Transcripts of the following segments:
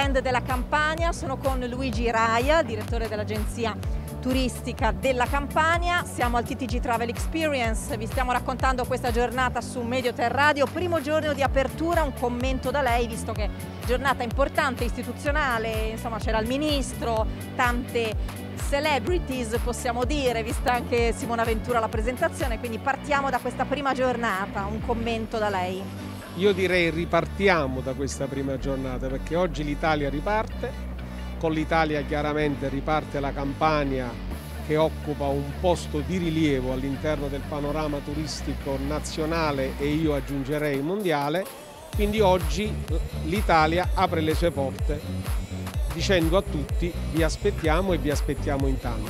brand della Campania. Sono con Luigi Raia, direttore dell'agenzia turistica della Campania. Siamo al TTG Travel Experience, vi stiamo raccontando questa giornata su Medioter Radio. Primo giorno di apertura, un commento da lei, visto che giornata importante, istituzionale, insomma c'era il ministro, tante celebrities possiamo dire, vista anche Simona Ventura alla presentazione, quindi partiamo da questa prima giornata, un commento da lei. Io direi ripartiamo da questa prima giornata, perché oggi l'Italia riparte, con l'Italia chiaramente riparte la Campania, che occupa un posto di rilievo all'interno del panorama turistico nazionale e io aggiungerei mondiale, quindi oggi l'Italia apre le sue porte dicendo a tutti vi aspettiamo e vi aspettiamo in tanti.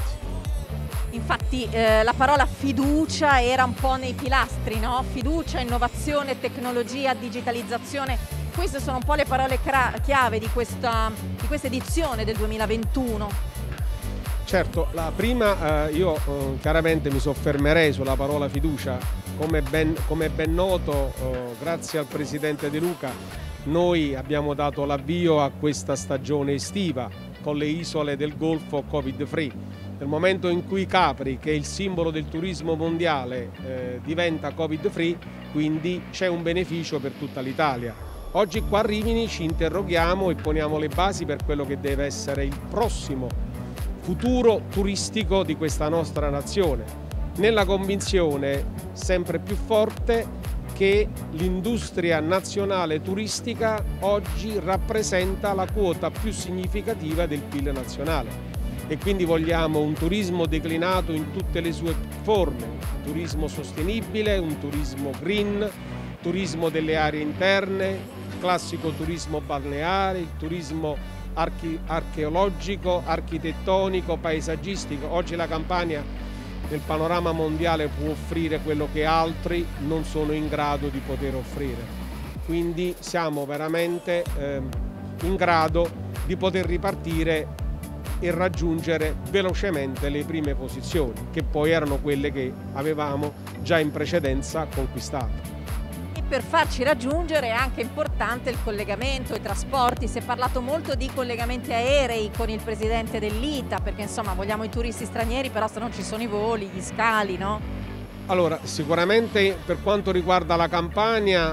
Infatti la parola fiducia era un po' nei pilastri, no? Fiducia, innovazione, tecnologia, digitalizzazione, queste sono un po' le parole chiave di questa edizione del 2021. Certo, la prima io chiaramente mi soffermerei sulla parola fiducia. Come ben noto, grazie al Presidente De Luca, noi abbiamo dato l'avvio a questa stagione estiva con le isole del Golfo Covid free. Nel momento in cui Capri, che è il simbolo del turismo mondiale, diventa Covid free, quindi c'è un beneficio per tutta l'Italia. Oggi qua a Rimini ci interroghiamo e poniamo le basi per quello che deve essere il prossimo futuro turistico di questa nostra nazione, nella convinzione sempre più forte che l'industria nazionale turistica oggi rappresenta la quota più significativa del PIL nazionale e quindi vogliamo un turismo declinato in tutte le sue forme, un turismo sostenibile, un turismo green, turismo delle aree interne, il classico turismo balneare, il turismo archeologico, architettonico, paesaggistico. Oggi la Campania nel panorama mondiale può offrire quello che altri non sono in grado di poter offrire. Quindi siamo veramente in grado di poter ripartire e raggiungere velocemente le prime posizioni, che poi erano quelle che avevamo già in precedenza conquistato. Per farci raggiungere è anche importante il collegamento, i trasporti. Si è parlato molto di collegamenti aerei con il presidente dell'ITA, perché insomma vogliamo i turisti stranieri, però se non ci sono i voli, gli scali, no? Allora, sicuramente per quanto riguarda la Campania,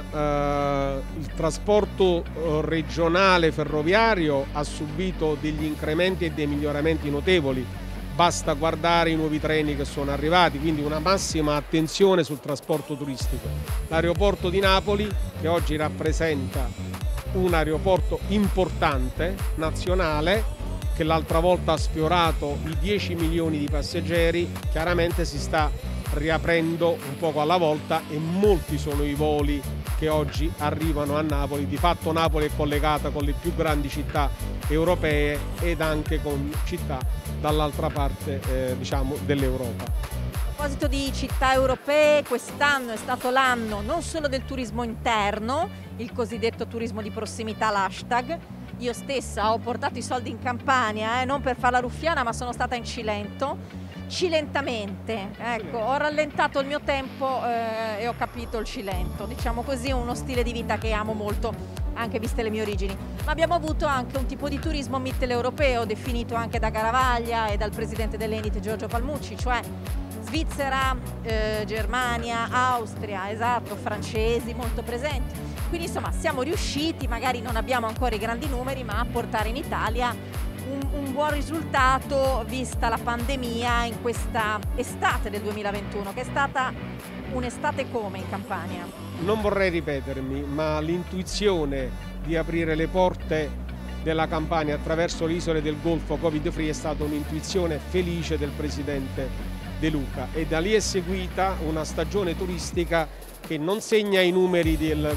il trasporto regionale ferroviario ha subito degli incrementi e dei miglioramenti notevoli. Basta guardare i nuovi treni che sono arrivati, quindi una massima attenzione sul trasporto turistico. L'aeroporto di Napoli, che oggi rappresenta un aeroporto importante, nazionale, che l'altra volta ha sfiorato i 10 milioni di passeggeri, chiaramente si sta riaprendo un poco alla volta e molti sono i voli che oggi arrivano a Napoli. Di fatto Napoli è collegata con le più grandi città europee ed anche con città dall'altra parte diciamo dell'Europa. A proposito di città europee, quest'anno è stato l'anno non solo del turismo interno, il cosiddetto turismo di prossimità, l'hashtag. Io stessa ho portato i soldi in Campania, non per fare la ruffiana, ma sono stata in Cilento. Cilentamente, ecco, ho rallentato il mio tempo e ho capito il Cilento, diciamo così, uno stile di vita che amo molto, anche viste le mie origini. Ma abbiamo avuto anche un tipo di turismo mitteleuropeo, definito anche da Garavaglia e dal presidente dell'Enit Giorgio Palmucci, cioè Svizzera, Germania, Austria, esatto, francesi molto presenti. Quindi insomma siamo riusciti, magari non abbiamo ancora i grandi numeri, ma a portare in Italia un buon risultato vista la pandemia in questa estate del 2021, che è stata un'estate come in Campania? Non vorrei ripetermi, ma l'intuizione di aprire le porte della Campania attraverso le isole del Golfo Covid free è stata un'intuizione felice del Presidente De Luca e da lì è seguita una stagione turistica che non segna i numeri del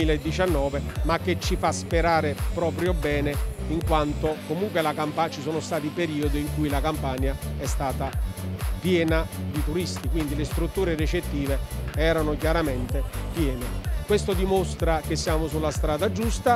2019 ma che ci fa sperare proprio bene, in quanto comunque ci sono stati periodi in cui la Campania è stata piena di turisti, quindi le strutture ricettive erano chiaramente piene. Questo dimostra che siamo sulla strada giusta,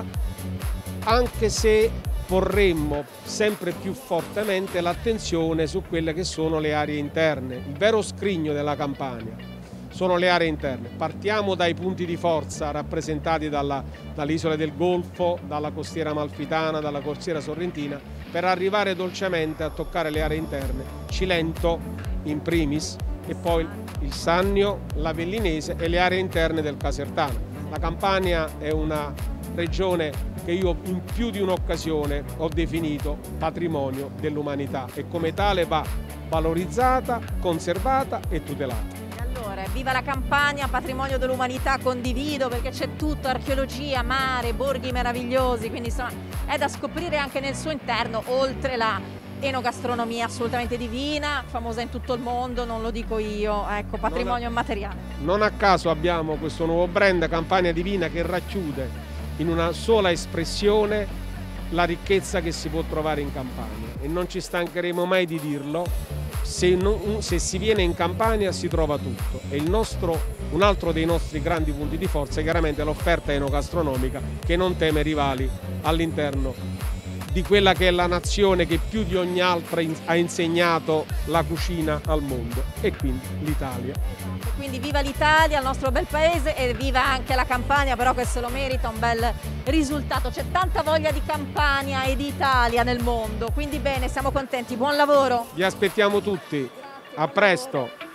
anche se porremmo sempre più fortemente l'attenzione su quelle che sono le aree interne. Il vero scrigno della Campania sono le aree interne. Partiamo dai punti di forza rappresentati dalle isole del Golfo, dalla costiera amalfitana, dalla costiera sorrentina, per arrivare dolcemente a toccare le aree interne, Cilento in primis, e poi il Sannio, l'Avellinese e le aree interne del Casertano. La Campania è una regione che io in più di un'occasione ho definito patrimonio dell'umanità e come tale va valorizzata, conservata e tutelata. Allora, viva la Campania, patrimonio dell'umanità, condivido, perché c'è tutto, archeologia, mare, borghi meravigliosi, quindi insomma è da scoprire anche nel suo interno, oltre la enogastronomia assolutamente divina, famosa in tutto il mondo, non lo dico io, ecco, patrimonio immateriale. Non a caso abbiamo questo nuovo brand Campania Divina che racchiude in una sola espressione la ricchezza che si può trovare in Campania e non ci stancheremo mai di dirlo. Se si viene in Campania si trova tutto e un altro dei nostri grandi punti di forza è chiaramente l'offerta enogastronomica che non teme rivali all'interno di quella che è la nazione che più di ogni altra ha insegnato la cucina al mondo, e quindi l'Italia. Quindi viva l'Italia, il nostro bel paese, e viva anche la Campania, però questo lo merita, un bel risultato. C'è tanta voglia di Campania e di Italia nel mondo, quindi bene, siamo contenti, buon lavoro. Vi aspettiamo tutti, a presto.